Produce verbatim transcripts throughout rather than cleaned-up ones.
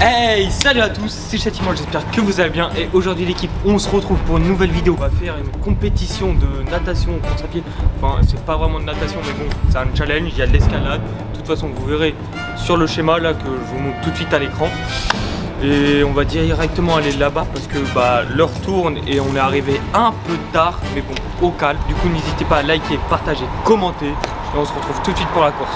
Hey, salut à tous, c'est Châtiment, j'espère que vous allez bien. Et aujourd'hui l'équipe, on se retrouve pour une nouvelle vidéo. On va faire une compétition de natation en course à pied. Enfin, c'est pas vraiment de natation, mais bon, c'est un challenge, il y a de l'escalade. De toute façon, vous verrez sur le schéma là que je vous montre tout de suite à l'écran. Et on va directement aller là-bas parce que bah, l'heure tourne et on est arrivé un peu tard, mais bon, au calme. Du coup, n'hésitez pas à liker, partager, commenter. Et on se retrouve tout de suite pour la course.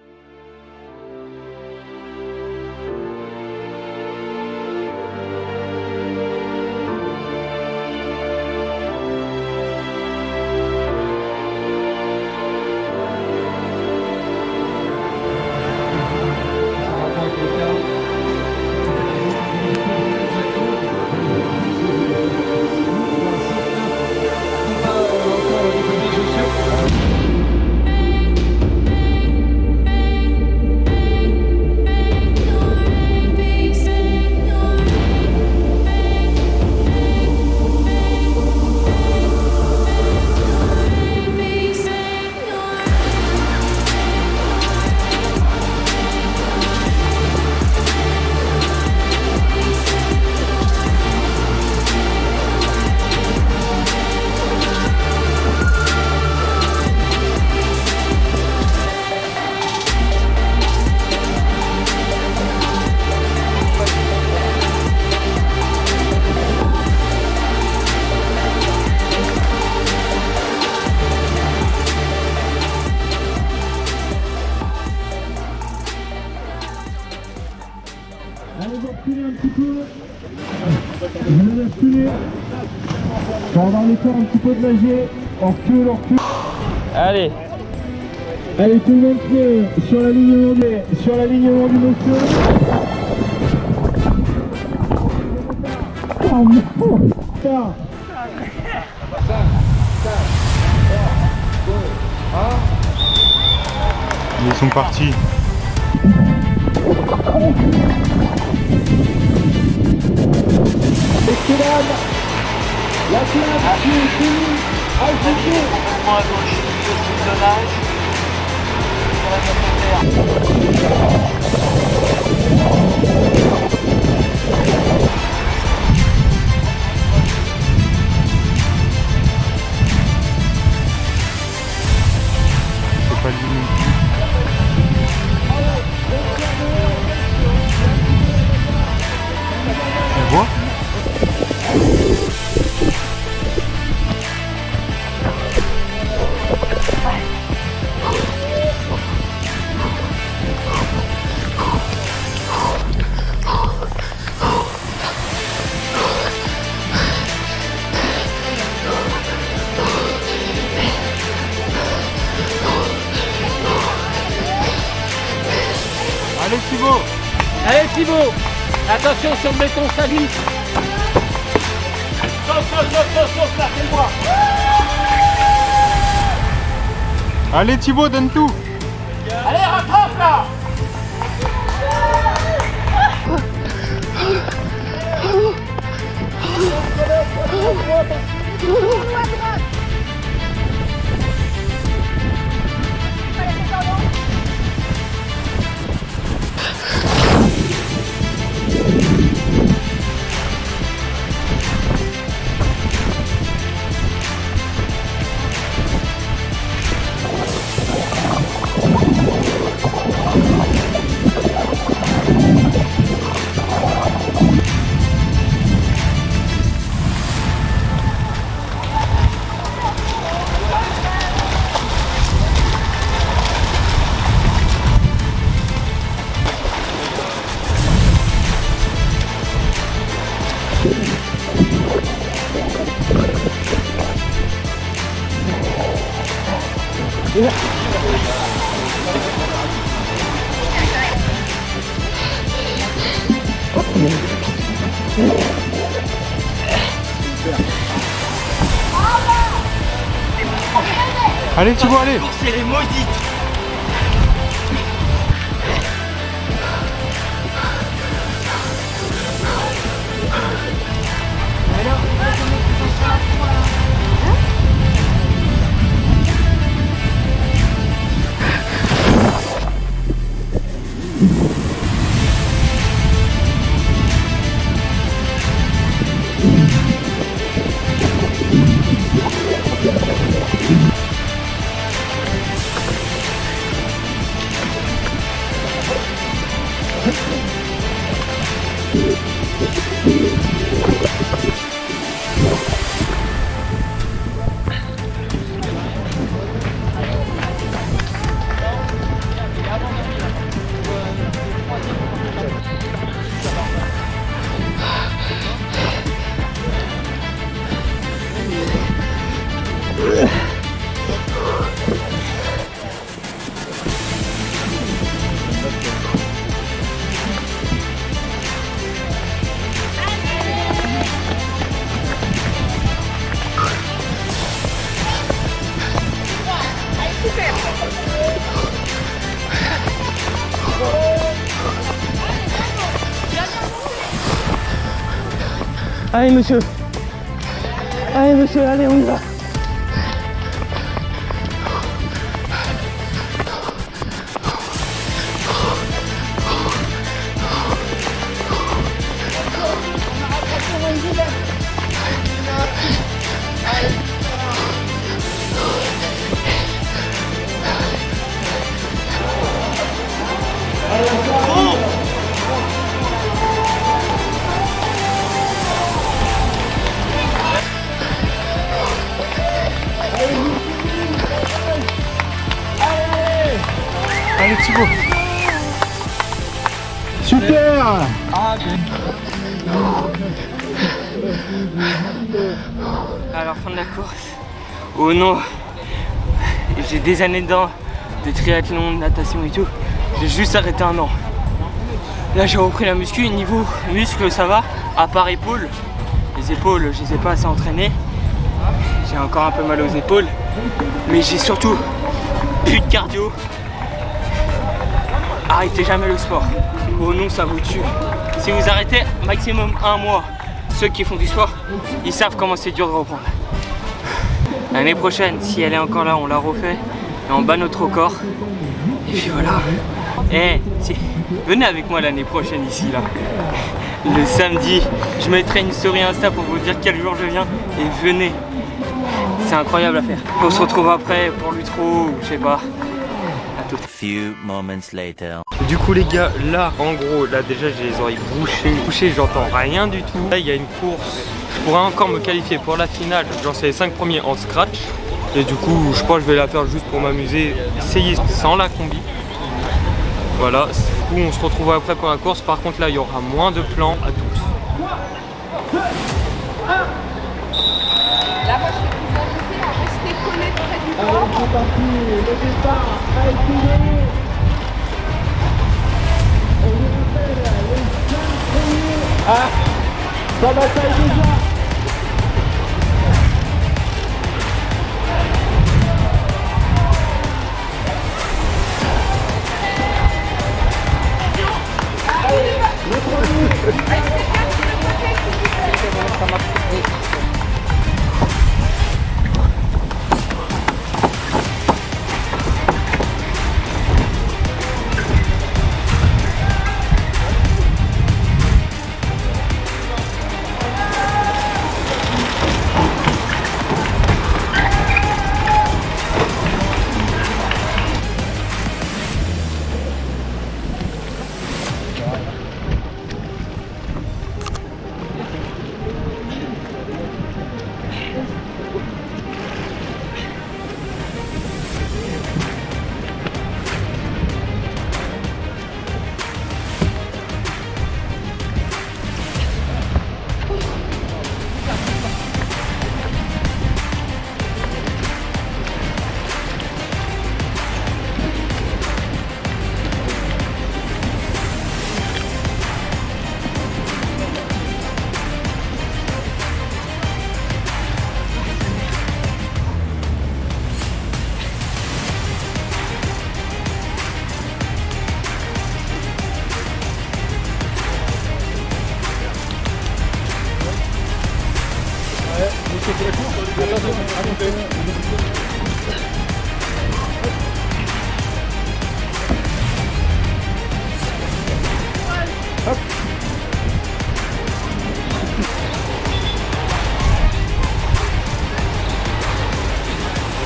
Allez, vous reculez un petit peu. Vous allez reculer. On va avoir les corps un petit peu de nager. On recule, on recule. Allez. Allez, tout le monde pied sur l'alignement du, sur l'alignement du monsieur. Oh non. Ça. Ils sont partis. Escalade. La classe qui est finie. Ajoutez. Complètement à gauche, le style de nage. C'est pas lui non plus. Tu vois ? Allez Thibaut! Allez Thibaut, attention sur le béton, ça glisse. Sauf, sauf, sauf, sauf, sauf, là, c'est le bras. Allez Thibaut, donne tout! Allez, rattrape là. Allez Thibaut, allez! C'est les maudites. Allez monsieur. Allez monsieur, allez on y va. Allez Thibaut. Super. Alors fin de la course. Oh non. J'ai des années dedans, de triathlon, de natation et tout. J'ai juste arrêté un an. Là j'ai repris la muscu, niveau muscle ça va, à part épaules. Les épaules je les ai pas assez entraînées. J'ai encore un peu mal aux épaules. Mais j'ai surtout plus de cardio. Arrêtez jamais le sport. Oh non, ça vous tue. Si vous arrêtez maximum un mois, ceux qui font du sport, ils savent comment c'est dur de reprendre. L'année prochaine, si elle est encore là, on la refait et on bat notre record. Et puis voilà. Eh, si, venez avec moi l'année prochaine ici là. Le samedi, je mettrai une story Insta pour vous dire quel jour je viens et venez. C'est incroyable à faire. On se retrouve après pour l'Utro ou je sais pas. Few moments later. Du coup les gars, là en gros, là déjà j'ai les oreilles bouchées, bouchées, j'entends rien du tout. Là il y a une course, je pourrais encore me qualifier pour la finale, genre c'est les cinq premiers en scratch. Et du coup je pense que je vais la faire juste pour m'amuser, essayer sans la combi. Voilà, du coup on se retrouve après pour la course, par contre là il y aura moins de plans à tous. Là, moi, je vais vous inviter à rester collé près du bord. Alors, c'est parti, le départ a été on vous rappelle les cinq premiers. Ah, ça bataille déjà. Le premier.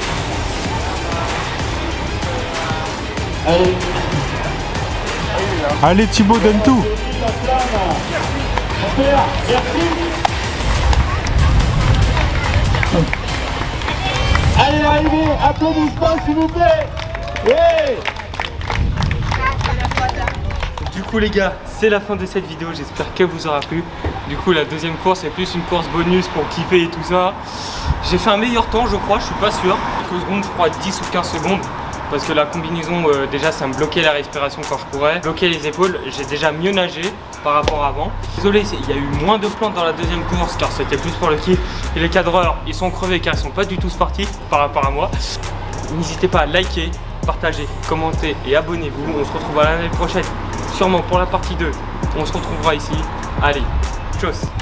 Allez. Allez Thibaut, donne tout. Allez l'arrivée, applaudissements s'il vous plaît. Ouais. Du coup les gars, c'est la fin de cette vidéo, j'espère qu'elle vous aura plu. Du coup la deuxième course est plus une course bonus pour kiffer et tout ça. J'ai fait un meilleur temps je crois, je suis pas sûr. Quelques secondes, je crois dix ou quinze secondes. Parce que la combinaison euh, déjà ça me bloquait la respiration quand je courais, bloquait les épaules, j'ai déjà mieux nagé par rapport à avant. Désolé, il y a eu moins de plantes dans la deuxième course car c'était plus pour le kiff. Et les cadreurs ils sont crevés car ils sont pas du tout sportifs par rapport à moi. N'hésitez pas à liker, partager, commenter et abonnez-vous. On se retrouve à l'année prochaine, sûrement pour la partie deux. On se retrouvera ici. Allez, tchuss.